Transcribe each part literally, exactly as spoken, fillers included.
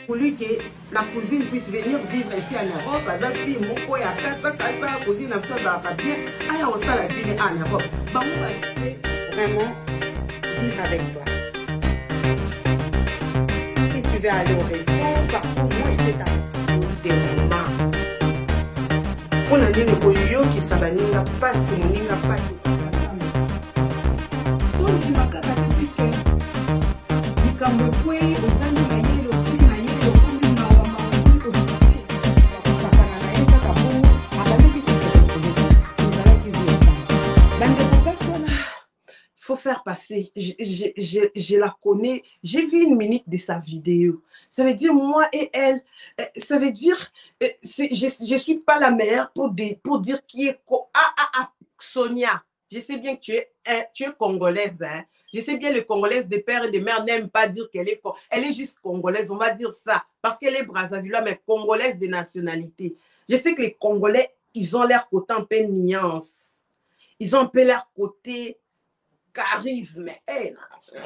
Pour lui que la cousine puisse venir vivre ici en Europe, dans la fille, mon coin, à casa, casa, cousine, à ça, dans la bien, aïe, on ça la vie en Europe. Bah, on va vraiment vivre avec toi. Si tu veux aller au resto, par contre, moi, je vais t'apporter des moments. On a dit le yo qui s'abaninga pas, c'est moninga pas. Donc, tu vas casser puisque du Cambodge, au sein du Gagné, le film, il y a le fond du Nawama, au faut faire passer. Je, je, je, je la connais. J'ai vu une minute de sa vidéo. Ça veut dire moi et elle. Ça veut dire je ne suis pas la meilleure pour, des, pour dire qui est. Ah, ah, ah, Sonia. Je sais bien que tu es, tu es congolaise. Hein? Je sais bien, les Congolaises des pères et des mères n'aiment pas dire qu'elle est, elle est juste congolaise. On va dire ça. Parce qu'elle est Brazzaville, mais congolaise de nationalité. Je sais que les Congolais, ils ont l'air côté un peu nuance. Ils ont un peu l'air côté charisme. Hey,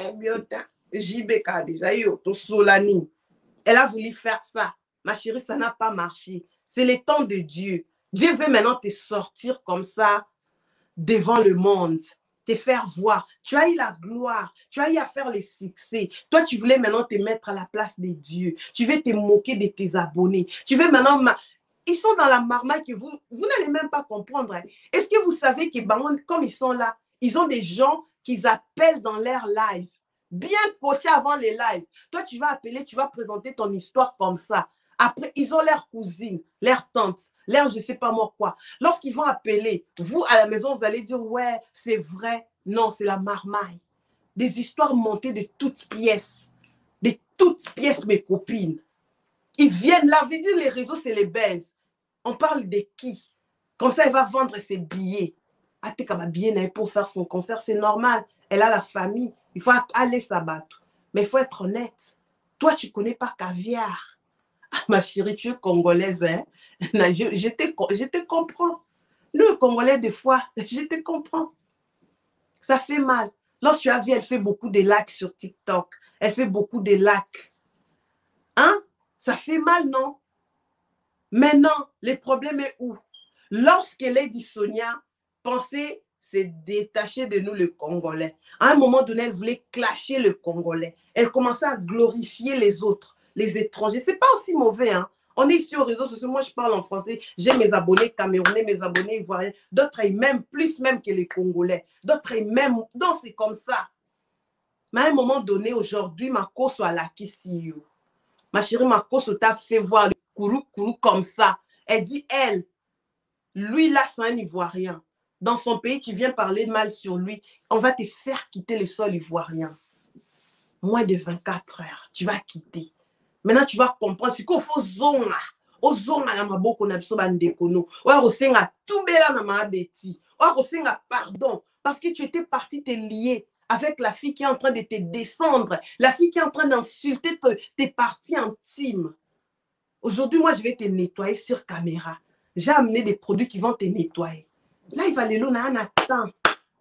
J B K déjà, Solani. Elle a voulu faire ça. Ma chérie, ça n'a pas marché. C'est le temps de Dieu. Dieu veut maintenant te sortir comme ça devant le monde, te faire voir. Tu as eu la gloire, tu as eu à faire les succès. Toi, tu voulais maintenant te mettre à la place de Dieu. Tu veux te moquer de tes abonnés. Tu veux maintenant... Ils sont dans la marmaille que vous, vous n'allez même pas comprendre. Hein. Est-ce que vous savez que comme ils sont là, ils ont des gens qu'ils appellent dans leur live. Bien coachés avant les lives. Toi, tu vas appeler, tu vas présenter ton histoire comme ça. Après, ils ont leur cousine, leur tante, leur je ne sais pas moi quoi. Lorsqu'ils vont appeler, vous, à la maison, vous allez dire, ouais, c'est vrai. Non, c'est la marmaille. Des histoires montées de toutes pièces. De toutes pièces, mes copines. Ils viennent là, veut dire les réseaux, c'est les baises. On parle de qui? Comme ça, elle va vendre ses billets. Ah, t'es comme bien pour faire son concert, c'est normal. Elle a la famille. Il faut aller s'abattre. Mais il faut être honnête. Toi, tu ne connais pas Caviar. Ah, ma chérie, tu es congolaise, hein? Je, je, te, je te comprends. Nous, Congolais, des fois, je te comprends. Ça fait mal. Lorsque tu as vu, elle fait beaucoup de likes sur TikTok. Elle fait beaucoup de likes. Hein? Ça fait mal, non? Maintenant, le problème est où? Lorsque Lady Sonia pensait se détacher de nous, le Congolais. À un moment donné, elle voulait clasher le Congolais. Elle commençait à glorifier les autres, les étrangers. C'est pas aussi mauvais, hein? On est ici aux réseaux sociaux. Moi, je parle en français. J'ai mes abonnés camerounais, mes abonnés ivoiriens. D'autres aiment même plus même que les Congolais. D'autres aiment même... Donc, c'est comme ça. Mais à un moment donné, aujourd'hui, ma course à la Kissio. Ma chérie, ma course t'a fait voir le kourou kourou comme ça. Elle dit, elle, lui, là, c'est un Ivoirien. Dans son pays, tu viens parler mal sur lui. On va te faire quitter le sol ivoirien. Moins de vingt-quatre heures, tu vas quitter. Maintenant, tu vas comprendre ce qu'il faut zonga. O zonga na maboko na biso bandekono. Oya kosenga tubela na mabeti. Oya kosenga pardon. Parce que tu étais parti te lier avec la fille qui est en train de te descendre. La fille qui est en train d'insulter tes parties intimes. Aujourd'hui, moi, je vais te nettoyer sur caméra. J'ai amené des produits qui vont te nettoyer. Là, il va aller là, on a un temps.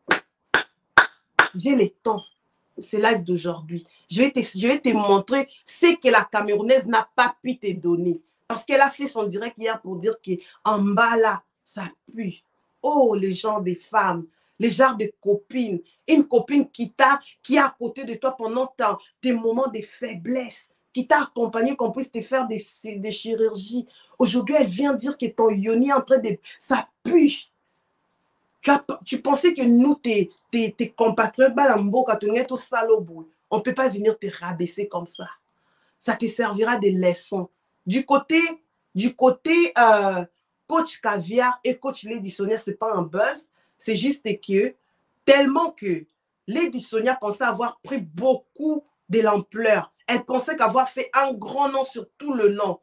J'ai le temps. C'est live d'aujourd'hui. Je vais te, je vais te montrer ce que la Camerounaise n'a pas pu te donner. Parce qu'elle a fait son direct hier pour dire qu'en bas là, ça pue. Oh, les gens des femmes, les genres de copines. Une copine qui t'a, qui est à côté de toi pendant ta, tes moments de faiblesse, qui t'a accompagné qu'on puisse te faire des, des chirurgies. Aujourd'hui, elle vient dire que ton yoni est en train de... Ça pue. Tu, as, tu pensais que nous, tes, tes, tes compatriotes, on ne peut pas venir te rabaisser comme ça. Ça te servira de leçon. Du côté, du côté euh, coach Caviar et coach Lady Sonia, ce n'est pas un buzz. C'est juste que, tellement que Lady Sonia pensait avoir pris beaucoup de l'ampleur. Elle pensait qu'avoir fait un grand nom sur tout le nom.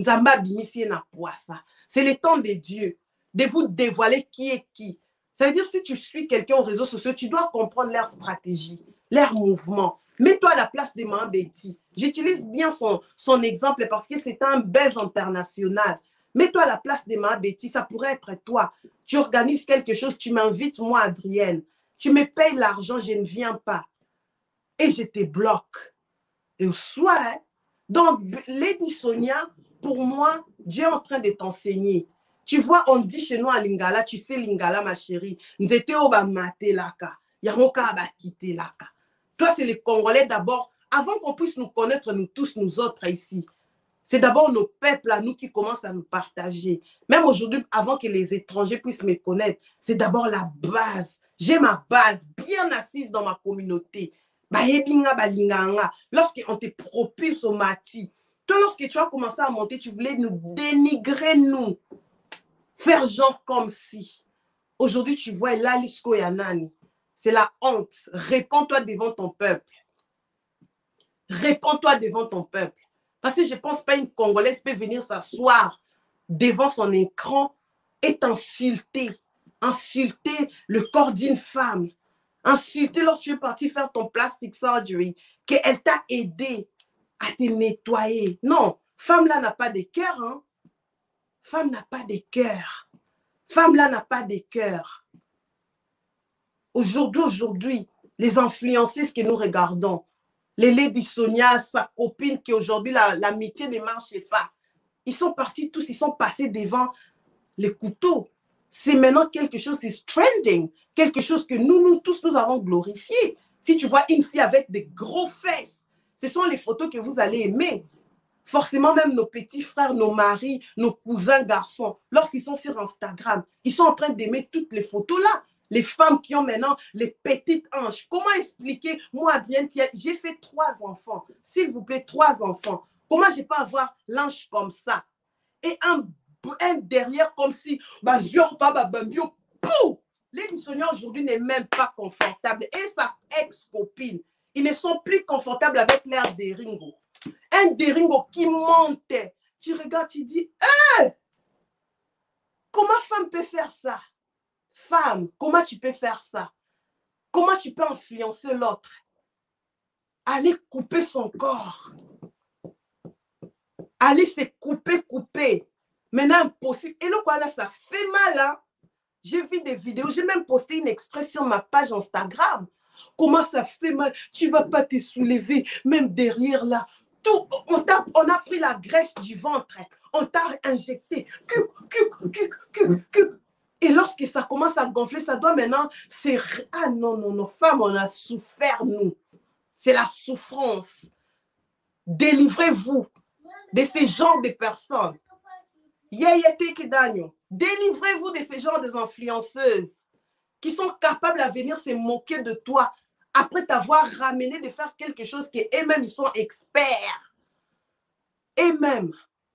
C'est le temps de Dieu de vous dévoiler qui est qui. Ça veut dire si tu suis quelqu'un aux réseaux sociaux, tu dois comprendre leur stratégie, leur mouvement. Mets-toi à la place de Maman Betty. J'utilise bien son, son exemple parce que c'est un buzz international. Mets-toi à la place de Maman Betty, ça pourrait être toi. Tu organises quelque chose, tu m'invites, moi, Adrienne. Tu me payes l'argent, je ne viens pas. Et je te bloque. Et au soir, hein, Donc, Lady Sonia, pour moi, Dieu est en train de t'enseigner. Tu vois, on dit chez nous à Lingala, tu sais Lingala, ma chérie, nous étions au Bamate Laka, Yamoka Abakite Laka. Toi, c'est les Congolais d'abord, avant qu'on puisse nous connaître, nous tous, nous autres ici. C'est d'abord nos peuples à nous qui commencent à nous partager. Même aujourd'hui, avant que les étrangers puissent me connaître, c'est d'abord la base. J'ai ma base bien assise dans ma communauté. Lorsqu'on te propulse au mati, toi, lorsque tu as commencé à monter, tu voulais nous dénigrer, nous. Faire genre comme si. Aujourd'hui, tu vois l'Alisco Yanani. C'est la honte. Réponds-toi devant ton peuple. Réponds-toi devant ton peuple. Parce que je ne pense pas une Congolaise peut venir s'asseoir devant son écran et t'insulter. Insulter le corps d'une femme. Insulter lorsque tu es parti faire ton plastic surgery, qu'elle t'a aidé à te nettoyer. Non, femme là n'a pas de cœur. Hein? Femme n'a pas de cœur. Femme là n'a pas de cœur. Aujourd'hui, aujourd'hui, les influenceuses que nous regardons, les Lady Sonia, sa copine qui aujourd'hui l'amitié ne marche pas. Ils sont partis tous, ils sont passés devant les couteaux. C'est maintenant quelque chose, c'est trending. Quelque chose que nous, nous tous, nous avons glorifié. Si tu vois une fille avec des gros fesses, ce sont les photos que vous allez aimer. Forcément, même nos petits frères, nos maris, nos cousins garçons, lorsqu'ils sont sur Instagram, ils sont en train d'aimer toutes les photos là. Les femmes qui ont maintenant les petites hanches. Comment expliquer, moi, Adrienne, j'ai fait trois enfants. S'il vous plaît, trois enfants. Comment je peux avoir l'hanche comme ça? Et un, un derrière comme si, bah, Lady Sonia aujourd'hui n'est même pas confortable. Et sa ex-copine, ils ne sont plus confortables avec l'air des ringos. Un déringo qui monte. Tu regardes, tu dis, hey! Comment femme peut faire ça? Femme, comment tu peux faire ça? Comment tu peux influencer l'autre? Aller couper son corps. Aller se couper, couper. Maintenant, impossible. Et le quoi là, ça fait mal. Hein? J'ai vu des vidéos, j'ai même posté une extrait sur ma page Instagram. Comment ça fait mal? Tu ne vas pas te soulever, même derrière là. Tout, on, a, on a pris la graisse du ventre, on t'a injecté. Et lorsque ça commence à gonfler, ça doit maintenant... Ah non, non, non, femme, on a souffert, nous. C'est la souffrance. Délivrez-vous de ces genres de personnes. Délivrez-vous de ces genres d'influenceuses qui sont capables à venir se moquer de toi après t'avoir ramené de faire quelque chose qu'eux-mêmes, ils sont experts. Eux-mêmes.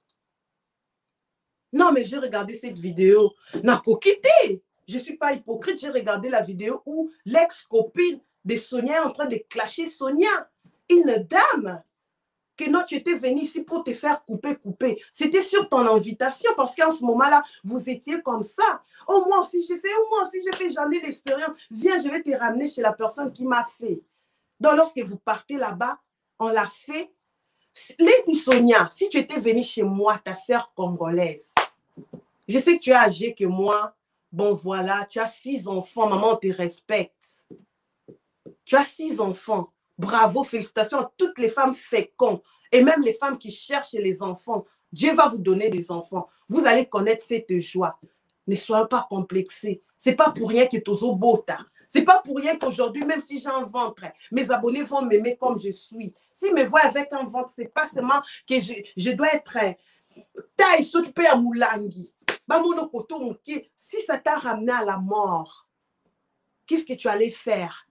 Non, mais j'ai regardé cette vidéo. Nako quitté. Je ne suis pas hypocrite. J'ai regardé la vidéo où l'ex-copine de Sonia est en train de clasher Sonia. Une dame. Que non, tu étais venue ici pour te faire couper, couper. C'était sur ton invitation parce qu'en ce moment-là, vous étiez comme ça. Oh, moi aussi, j'ai fait. Oh, moi aussi, j'ai fait. J'en ai l'expérience. Viens, je vais te ramener chez la personne qui m'a fait. Donc, lorsque vous partez là-bas, on l'a fait. Lady Sonia, si tu étais venue chez moi, ta sœur congolaise, je sais que tu es âgée que moi. Bon, voilà, tu as six enfants. Maman, on te respecte. Tu as six enfants. Bravo, félicitations à toutes les femmes fécondes et même les femmes qui cherchent les enfants. Dieu va vous donner des enfants. Vous allez connaître cette joie. Ne soyez pas complexés. Ce n'est pas pour rien que tu es au bota. Ce n'est pas pour rien qu'aujourd'hui, même si j'ai un ventre, mes abonnés vont m'aimer comme je suis. S'ils me voient avec un ventre, ce n'est pas seulement que je, je dois être taille s'occuper à Moulangi. Si ça t'a ramené à la mort, qu'est-ce que tu allais faire?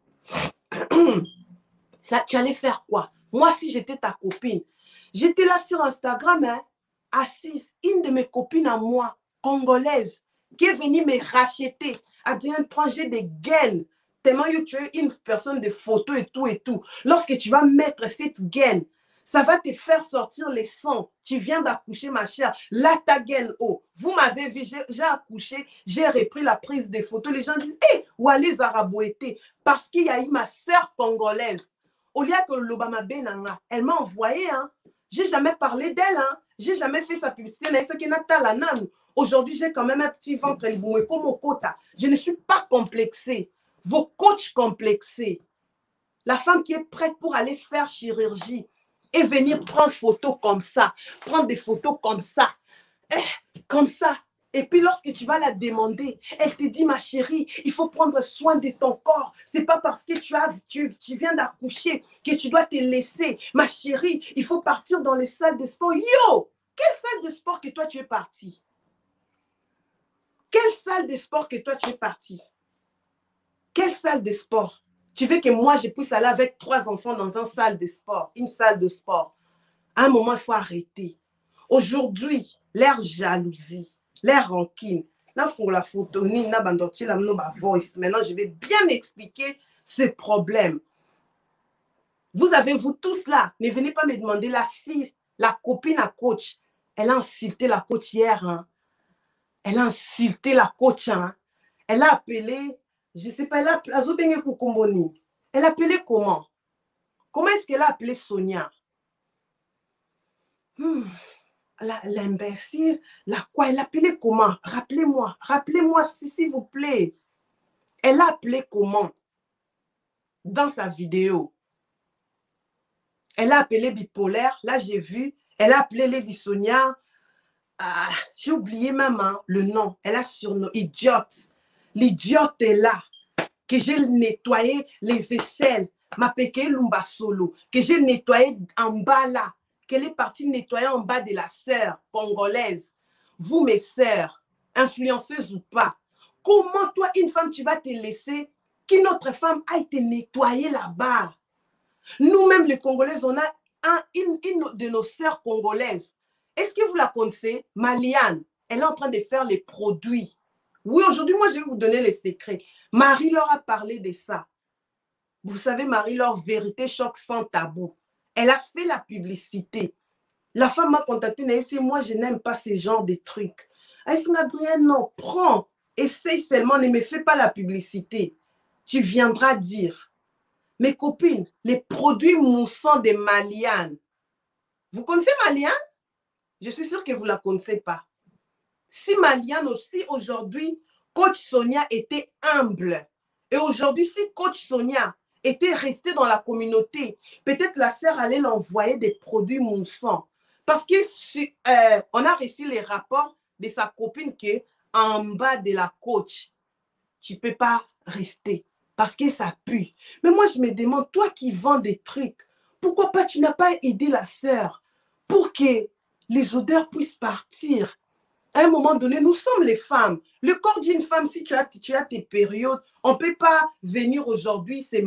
Ça, tu allais faire quoi? Moi, si j'étais ta copine, j'étais là sur Instagram, hein, assise, une de mes copines à moi, congolaise, qui est venue me racheter. Adrien, prends, j'ai des gaines. Tellement que tu es une personne de photos et tout et tout. Lorsque tu vas mettre cette gaine, ça va te faire sortir les sons. Tu viens d'accoucher, ma chère. Là, ta gaine, oh, vous m'avez vu, j'ai accouché, j'ai repris la prise des photos. Les gens disent, hé, hey, où allez Zarabouété? Parce qu'il y a eu ma sœur congolaise. Au lieu que l'Obama Benanga, elle m'a envoyé, hein. J'ai jamais parlé d'elle, hein. J'ai jamais fait sa publicité. Aujourd'hui, j'ai quand même un petit ventre. Je ne suis pas complexée. Vos coachs complexés. La femme qui est prête pour aller faire chirurgie. et venir prendre photo comme ça, prendre des photos comme ça, eh, comme ça. Et puis lorsque tu vas la demander, elle te dit, ma chérie, il faut prendre soin de ton corps. C'est pas parce que tu, as, tu, tu viens d'accoucher que tu dois te laisser. Ma chérie, il faut partir dans les salles de sport. Yo, quelle salle de sport que toi tu es partie? Quelle salle de sport que toi tu es partie? Quelle salle de sport? Tu veux que moi je puisse aller avec trois enfants dans une salle de sport, une salle de sport? À un moment, il faut arrêter. Aujourd'hui, l'air jalousie, l'air rancune, là, pour la photo, ni na bandoti la ma voice. Maintenant, je vais bien expliquer ce problème. Vous avez, vous tous là, ne venez pas me demander la fille, la copine à coach. Elle a insulté la coach hier. Hein. Elle a insulté la coach. Hein. Elle a appelé, je ne sais pas, elle a appelé, elle a appelé comment? Comment est-ce qu'elle a appelé Sonia? Hmm. L'imbécile, la quoi? Elle a appelé comment? Rappelez-moi, rappelez-moi s'il vous plaît. Elle a appelé comment? Dans sa vidéo. Elle a appelé bipolaire, là j'ai vu. Elle a appelé Lady Sonia. Ah, j'ai oublié même hein, le nom. Elle a surnom idiote. L'idiote est là. Que j'ai nettoyé les aisselles. Ma péké lumba solo. Que j'ai nettoyé en bas là. Qu'elle est partie nettoyer en bas de la sœur congolaise. Vous, mes sœurs, influenceuses ou pas, comment toi, une femme, tu vas te laisser qu'une autre femme aille te nettoyer là-bas? Nous-mêmes, les Congolaises, on a un, une, une de nos sœurs congolaises. Est-ce que vous la connaissez? Maliane, elle est en train de faire les produits. Oui, aujourd'hui, moi, je vais vous donner les secrets. Marie leur a parlé de ça. Vous savez, Marie, leur vérité choc sans tabou. Elle a fait la publicité. La femme m'a contacté, elle a dit, moi, je n'aime pas ce genre de trucs. Elle dit, Adrien, non, prends, essaye seulement, ne me fais pas la publicité. Tu viendras dire. Mes copines, les produits moussants de Maliane. Vous connaissez Maliane? Je suis sûre que vous ne la connaissez pas. Si Maliane aussi, aujourd'hui, coach Sonia était humble. Et aujourd'hui, si coach Sonia était restée dans la communauté, peut-être la sœur allait l'envoyer des produits moussants. Parce qu'on euh, a reçu les rapports de sa copine qu'en bas de la coach, tu ne peux pas rester parce que ça pue. Mais moi, je me demande, toi qui vends des trucs, pourquoi pas tu n'as pas aidé la sœur pour que les odeurs puissent partir? À un moment donné, nous sommes les femmes. Le corps d'une femme, si tu as, tu as tes périodes, on ne peut pas venir aujourd'hui se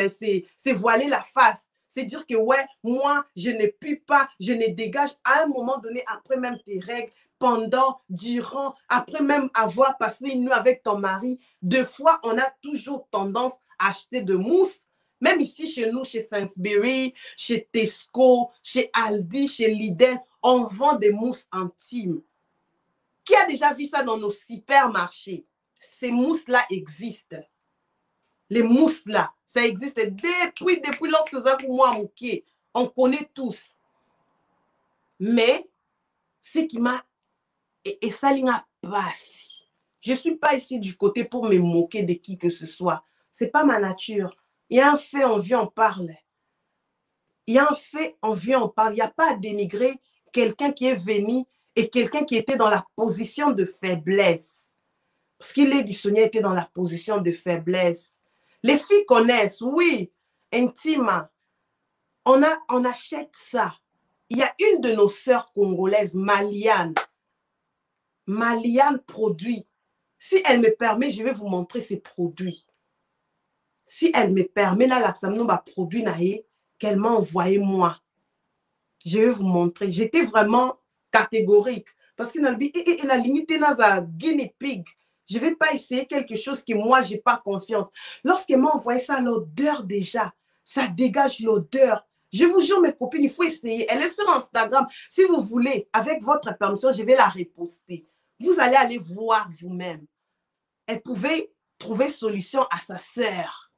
euh, voiler la face. C'est dire que, ouais, moi, je ne pue pas, je ne dégage. À un moment donné, après même tes règles, pendant, durant, après même avoir passé une nuit avec ton mari, deux fois, on a toujours tendance à acheter de mousse. Même ici, chez nous, chez Sainsbury, chez Tesco, chez Aldi, chez Lidl, on vend des mousses intimes. Qui a déjà vu ça dans nos supermarchés? Ces mousses-là existent. Les mousses-là, ça existe depuis, depuis lorsque vous avez moi mouqué. On connaît tous. Mais, ce qui m'a... Et, et ça n'a pas si. Je ne suis pas ici du côté pour me moquer de qui que ce soit. Ce n'est pas ma nature. Il y a un fait, on vient, on parle. Il y a un fait, on vient, on parle. Il n'y a pas à dénigrer quelqu'un qui est venu et quelqu'un qui était dans la position de faiblesse. Parce qu'il est du Sonia était dans la position de faiblesse. Les filles connaissent, oui, intime. On, a, on achète ça. Il y a une de nos sœurs congolaises, Maliane. Maliane produit. Si elle me permet, je vais vous montrer ses produits. Si elle me permet, là, l'axamino va produire qu'elle m'a envoyé moi. Je vais vous montrer. J'étais vraiment catégorique. Parce qu'il a la limite dans un guinea pig. Je ne vais pas essayer quelque chose que moi, je n'ai pas confiance. Lorsqu'elle m'a envoyé ça, l'odeur déjà, ça dégage l'odeur. Je vous jure, mes copines, il faut essayer. Elle est sur Instagram. Si vous voulez, avec votre permission, je vais la reposter. Vous allez aller voir vous-même. Elle pouvait trouver solution à sa sœur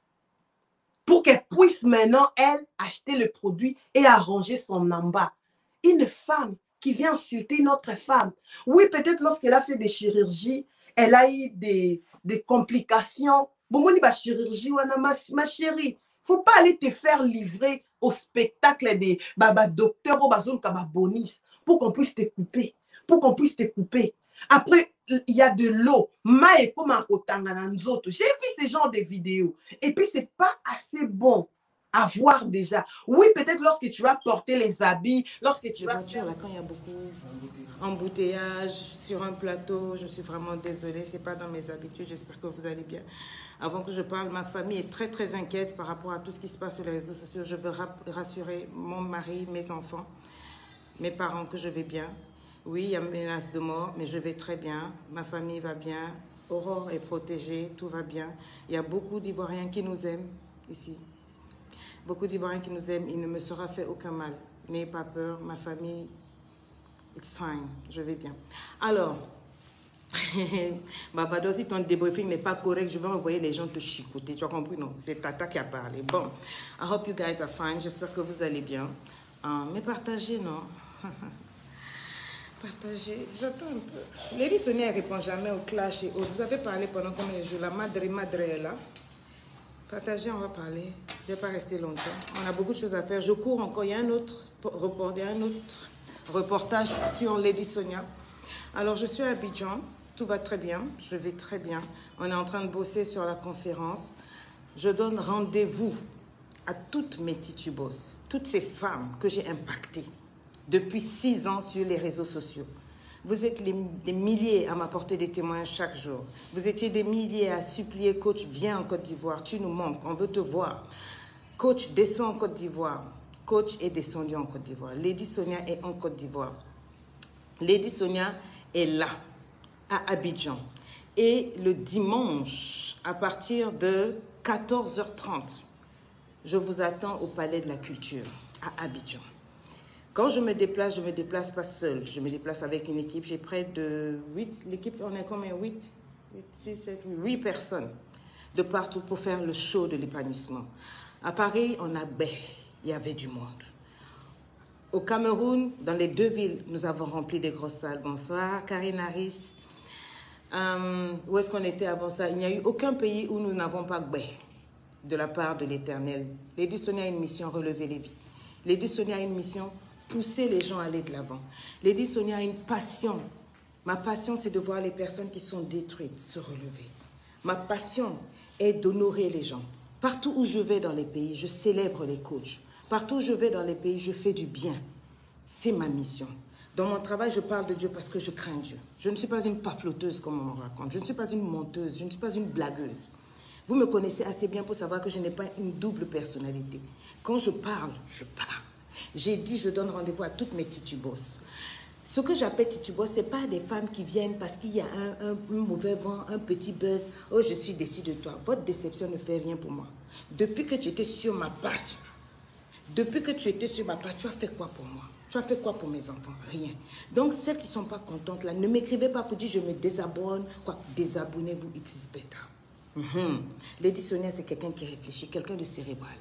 pour qu'elle puisse maintenant, elle, acheter le produit et arranger son amba. Une femme qui vient insulter une autre femme. Oui, peut-être lorsqu'elle a fait des chirurgies, elle a eu des, des complications. Bon, moi, ma chirurgie, ma, ma chérie, Faut pas aller te faire livrer au spectacle des baba docteurs ou bazon kaba bonis pour qu'on puisse te couper, pour qu'on puisse te couper. Après, il y a de l'eau. J'ai vu ce genre de vidéos. Et puis, c'est pas assez bon à voir déjà. Oui, peut-être lorsque tu vas porter les habits, lorsque tu les vas voitures, là, quand il y a beaucoup d'embouteillages sur un plateau, je suis vraiment désolée, c'est pas dans mes habitudes, j'espère que vous allez bien. Avant que je parle, ma famille est très très inquiète par rapport à tout ce qui se passe sur les réseaux sociaux. Je veux rassurer mon mari, mes enfants, mes parents que je vais bien. Oui, il y a une menace de mort, mais je vais très bien. Ma famille va bien. Aurore est protégée, tout va bien. Il y a beaucoup d'Ivoiriens qui nous aiment ici. Beaucoup d'Ivoiriens qui nous aiment. Il ne me sera fait aucun mal. N'ayez pas peur, ma famille, it's fine, je vais bien. Alors, Barbado, si ton débriefing n'est pas correct, je vais envoyer les gens te chicoter. Tu as compris, non? C'est Tata qui a parlé. Bon, I hope you guys are fine. J'espère que vous allez bien. Uh, mais partagez, non? Partagez, j'attends un peu. Lady Sonia ne répond jamais au clash et autres. Vous avez parlé pendant combien de jours? La madre madre est là. Partagez, on va parler. Je ne vais pas rester longtemps. On a beaucoup de choses à faire. Je cours encore. Il y a un autre report, il y a un autre reportage sur Lady Sonia. Alors, je suis à Abidjan. Tout va très bien. Je vais très bien. On est en train de bosser sur la conférence. Je donne rendez-vous à toutes mes titubos, toutes ces femmes que j'ai impactées depuis six ans sur les réseaux sociaux. Vous êtes les, des milliers à m'apporter des témoins chaque jour. Vous étiez des milliers à supplier, coach, viens en Côte d'Ivoire, tu nous manques, on veut te voir. Coach, descends en Côte d'Ivoire. Coach est descendu en Côte d'Ivoire. Lady Sonia est en Côte d'Ivoire. Lady Sonia est là, à Abidjan. Et le dimanche, à partir de quatorze heures trente, je vous attends au Palais de la Culture, à Abidjan. Quand je me déplace, je ne me déplace pas seule. Je me déplace avec une équipe. J'ai près de huit. L'équipe, on est combien? huit, six, sept, huit personnes de partout pour faire le show de l'épanouissement. À Paris, on a ben, il y avait du monde. Au Cameroun, dans les deux villes, nous avons rempli des grosses salles. Bonsoir, Karine Harris. Euh, où est-ce qu'on était avant ça? Il n'y a eu aucun pays où nous n'avons pas ben, de la part de l'Éternel. Lady Sonia a une mission, relever les vies. Lady Sonia a une mission, pousser les gens à aller de l'avant. Lady Sonia a une passion. Ma passion, c'est de voir les personnes qui sont détruites se relever. Ma passion est d'honorer les gens. Partout où je vais dans les pays, je célèbre les coachs. Partout où je vais dans les pays, je fais du bien. C'est ma mission. Dans mon travail, je parle de Dieu parce que je crains Dieu. Je ne suis pas une pafloteuse comme on me raconte. Je ne suis pas une menteuse. Je ne suis pas une blagueuse. Vous me connaissez assez bien pour savoir que je n'ai pas une double personnalité. Quand je parle, je parle. J'ai dit, je donne rendez-vous à toutes mes titubos. Ce que j'appelle titubos, ce n'est pas des femmes qui viennent parce qu'il y a un, un, un mauvais vent, un petit buzz. Oh, je suis déçue de toi. Votre déception ne fait rien pour moi. Depuis que tu étais sur ma page, depuis que tu étais sur ma page, tu as fait quoi pour moi? Tu as fait quoi pour mes enfants? Rien. Donc, celles qui ne sont pas contentes, là, ne m'écrivez pas pour dire je me désabonne. Quoi? Désabonnez-vous, it is better. Mm-hmm. Lady Sonia, c'est quelqu'un qui réfléchit, quelqu'un de cérébral.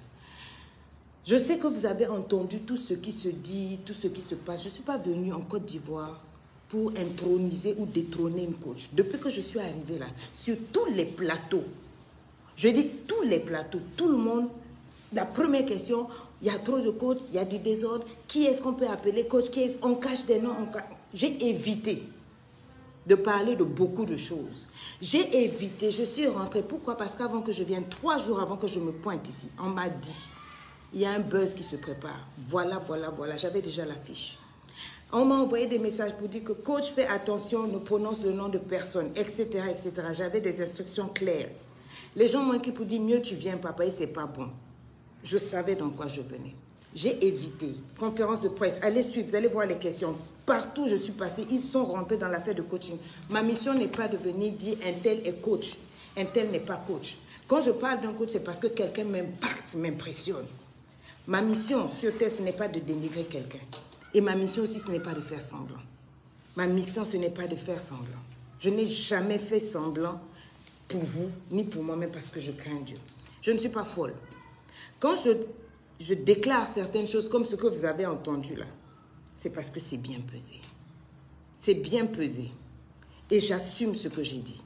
Je sais que vous avez entendu tout ce qui se dit, tout ce qui se passe. Je ne suis pas venue en Côte d'Ivoire pour introniser ou détrôner une coach. Depuis que je suis arrivée là, sur tous les plateaux, je dis tous les plateaux, tout le monde, la première question, il y a trop de coachs, il y a du désordre. Qui est-ce qu'on peut appeler coach? Qui est-ce? On cache des noms. Cache... J'ai évité de parler de beaucoup de choses. J'ai évité, je suis rentrée. Pourquoi? Parce qu'avant que je vienne, trois jours avant que je me pointe ici, on m'a dit, il y a un buzz qui se prépare. Voilà, voilà, voilà. J'avais déjà l'affiche. On m'a envoyé des messages pour dire que coach, fais attention, ne prononce le nom de personne, et cetera, et cetera. J'avais des instructions claires. Les gens m'ont écrit pour dire, mieux tu viens, papa, et c'est pas bon. Je savais dans quoi je venais. J'ai évité. Conférence de presse, allez suivre, vous allez voir les questions. Partout où je suis passée, ils sont rentrés dans l'affaire de coaching. Ma mission n'est pas de venir dire un tel est coach, un tel n'est pas coach. Quand je parle d'un coach, c'est parce que quelqu'un m'impacte, m'impressionne. Ma mission sur Terre, ce n'est pas de dénigrer quelqu'un. Et ma mission aussi, ce n'est pas de faire semblant. Ma mission, ce n'est pas de faire semblant. Je n'ai jamais fait semblant pour vous, ni pour moi-même, parce que je crains Dieu. Je ne suis pas folle. Quand je, je déclare certaines choses comme ce que vous avez entendu là, c'est parce que c'est bien pesé. C'est bien pesé. Et j'assume ce que j'ai dit.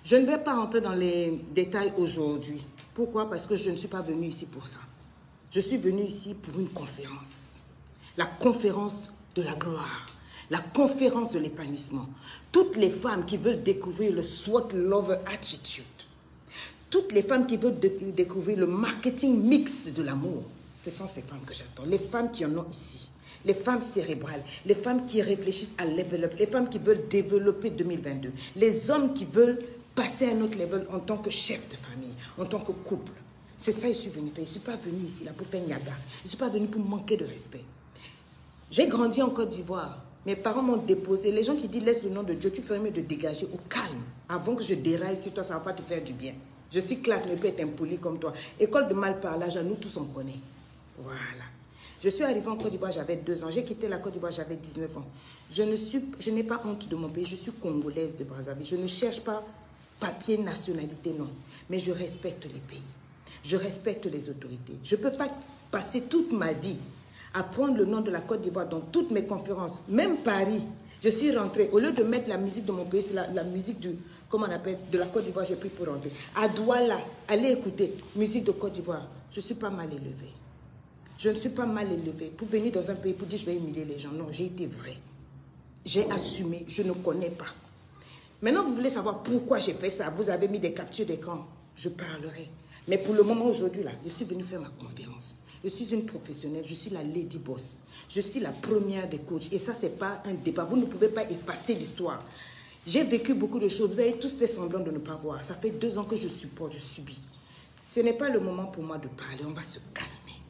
Je ne vais pas rentrer dans les détails aujourd'hui. Pourquoi? Parce que je ne suis pas venue ici pour ça. Je suis venue ici pour une conférence. La conférence de la gloire. La conférence de l'épanouissement. Toutes les femmes qui veulent découvrir le SWOT Lover Attitude. Toutes les femmes qui veulent découvrir le marketing mix de l'amour. Ce sont ces femmes que j'attends. Les femmes qui en ont ici. Les femmes cérébrales. Les femmes qui réfléchissent à level up. Les femmes qui veulent développer deux mille vingt-deux. Les hommes qui veulent passer à un autre level en tant que chef de famille, en tant que couple. C'est ça que je suis venue faire. Je ne suis pas venue ici là pour faire niaga. Je ne suis pas venue pour manquer de respect. J'ai grandi en Côte d'Ivoire. Mes parents m'ont déposé. Les gens qui disent laisse le nom de Dieu, tu ferais mieux de dégager au calme. Avant que je déraille sur toi, ça ne va pas te faire du bien. Je suis classe, mais peut être impoli comme toi. École de mal parlage, nous tous on connaît. Voilà. Je suis arrivée en Côte d'Ivoire, j'avais deux ans. J'ai quitté la Côte d'Ivoire, j'avais dix-neuf ans. Je ne suis, je n'ai pas honte de mon pays. Je suis congolaise de Brazzaville. Je ne cherche pas papier, nationalité, non. Mais je respecte les pays. Je respecte les autorités. Je ne peux pas passer toute ma vie à prendre le nom de la Côte d'Ivoire dans toutes mes conférences. Même Paris, je suis rentrée. Au lieu de mettre la musique de mon pays, c'est la, la musique du, comment on appelle, de la Côte d'Ivoire, j'ai pris pour rentrer. À Douala, allez écouter, musique de Côte d'Ivoire. Je ne suis pas mal élevée. Je ne suis pas mal élevée. Pour venir dans un pays pour dire je vais humilier les gens. Non, j'ai été vraie. J'ai assumé, je ne connais pas. Maintenant, vous voulez savoir pourquoi j'ai fait ça. Vous avez mis des captures d'écran. Je parlerai. Mais pour le moment, aujourd'hui, là, je suis venue faire ma conférence. Je suis une professionnelle, je suis la lady boss. Je suis la première des coachs. Et ça, ce n'est pas un débat. Vous ne pouvez pas effacer l'histoire. J'ai vécu beaucoup de choses. Vous avez tous fait semblant de ne pas voir. Ça fait deux ans que je supporte, je subis. Ce n'est pas le moment pour moi de parler. On va se calmer.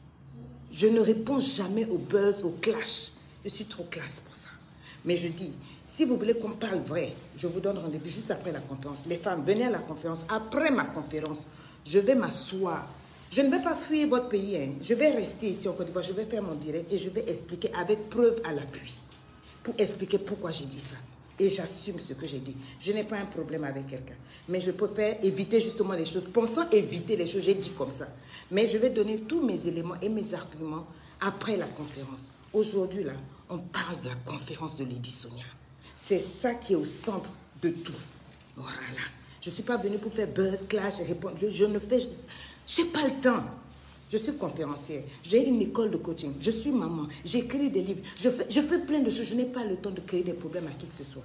Je ne réponds jamais au buzz, au clash. Je suis trop classe pour ça. Mais je dis, si vous voulez qu'on parle vrai, je vous donne rendez-vous juste après la conférence. Les femmes, venez à la conférence. Après ma conférence, je vais m'asseoir. Je ne vais pas fuir votre pays. Hein. Je vais rester ici en Côte d'Ivoire. Je vais faire mon direct et je vais expliquer avec preuve à l'appui. Pour expliquer pourquoi j'ai dit ça. Et j'assume ce que j'ai dit. Je n'ai pas un problème avec quelqu'un. Mais je préfère éviter justement les choses. Pensant éviter les choses, j'ai dit comme ça. Mais je vais donner tous mes éléments et mes arguments après la conférence. Aujourd'hui, là, on parle de la conférence de Lady Sonia. C'est ça qui est au centre de tout. Voilà. Je ne suis pas venue pour faire buzz, clash, répondre. Je, je ne fais... Je n'ai pas le temps. Je suis conférencière. J'ai une école de coaching. Je suis maman. J'écris des livres. Je fais, je fais plein de choses. Je n'ai pas le temps de créer des problèmes à qui que ce soit.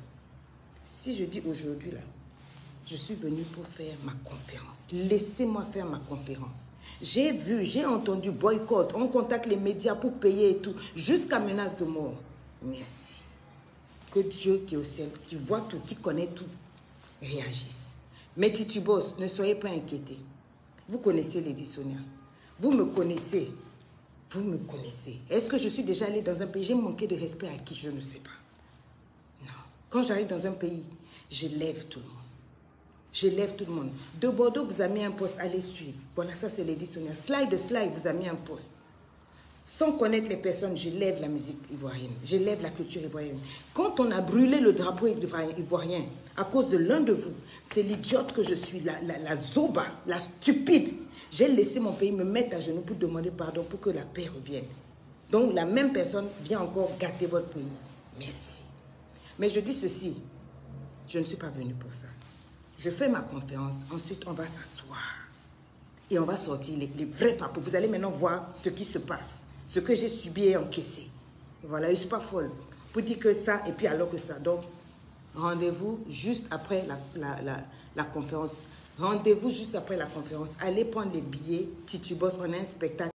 Si je dis aujourd'hui, là, je suis venue pour faire ma conférence. Laissez-moi faire ma conférence. J'ai vu, j'ai entendu boycott. On contacte les médias pour payer et tout. Jusqu'à menace de mort. Merci. Que Dieu qui est au ciel, qui voit tout, qui connaît tout, réagisse. Mes titubos, ne soyez pas inquiétés. Vous connaissez Lady Sonia. Vous me connaissez. Vous me connaissez. Est-ce que je suis déjà allée dans un pays? J'ai manqué de respect à qui? Je ne sais pas. Non. Quand j'arrive dans un pays, je lève tout le monde. Je lève tout le monde. De Bordeaux, vous avez mis un poste. Allez suivre. Voilà, ça c'est Lady Sonia. Slide de slide, vous avez mis un poste. Sans connaître les personnes, je lève la musique ivoirienne. Je lève la culture ivoirienne. Quand on a brûlé le drapeau ivoirien à cause de l'un de vous, c'est l'idiote que je suis, la, la, la zoba, la stupide. J'ai laissé mon pays me mettre à genoux pour demander pardon pour que la paix revienne. Donc la même personne vient encore gâter votre pays. Merci. Mais je dis ceci, je ne suis pas venue pour ça. Je fais ma conférence, ensuite on va s'asseoir. Et on va sortir les, les vrais papous. Vous allez maintenant voir ce qui se passe. Ce que j'ai subi et encaissé. Voilà, je ne suis pas folle. Pour dire que ça, et puis alors que ça. Donc, rendez-vous juste après la, la, la, la conférence. Rendez-vous juste après la conférence. Allez prendre les billets. Titubos, on a un spectacle.